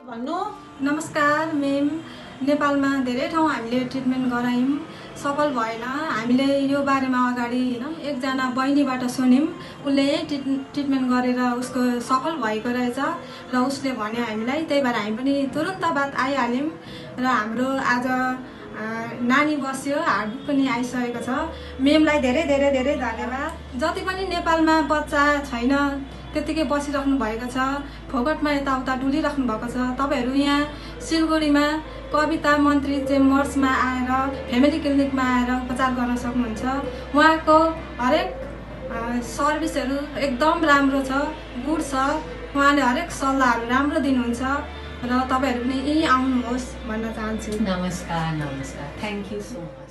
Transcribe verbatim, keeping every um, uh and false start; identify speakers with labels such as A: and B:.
A: भन्नु।
B: नमस्कार मेम, नेपालमा धेरै ठाउँ हामीले ट्रिटमेन्ट गरायौँ, सफल भएन। हामीले यो बारेमा अगाडि हैन एकजना बहिनीबाट सुन्यौँ, उसले यही ट्रिटमेन्ट गरेर उसको सफल भएको रहेछ र उसले भन्यो हामीलाई, त्यही भएर हामी पनि तुरुन्त बाद आइहाल्यौँ र हाम्रो आज नानी बस्यो, हार्टबुक पनि आइसकेको छ। मेमलाई धेरै धेरै धेरै धन्यवाद। जति पनि नेपालमा बच्चा छैन त्यतिकै बसिराख्नु भएको छ, फोकटमा यताउता डुलिराख्नु भएको छ। तपाईहरू यहाँ सिलगढीमा कविता मन्त्री चेम्बर्समा आएर फ्यामिली क्लिनिकमा आएर उपचार गर्न सक्नुहुन्छ। उहाँको हरेक सर्भिसहरू एकदम राम्रो छ, गुड छ। उहाँले हरेक सल्लाहहरू राम्रो दिनुहुन्छ र तपाईहरू पनि यहीँ आउनुहोस् भन्न चाहन्छु।
A: नमस्कार नमस्कार, थ्याङ्क यू सो मच।